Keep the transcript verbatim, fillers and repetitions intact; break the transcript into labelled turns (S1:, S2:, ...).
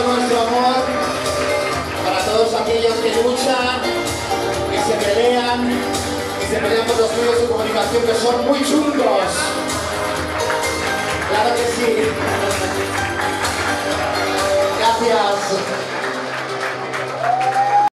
S1: todo nuestro amor para todos aquellos que luchan, que se pelean, que se pelean por los medios de comunicación, que son muy chungos. Claro que sí. Gracias.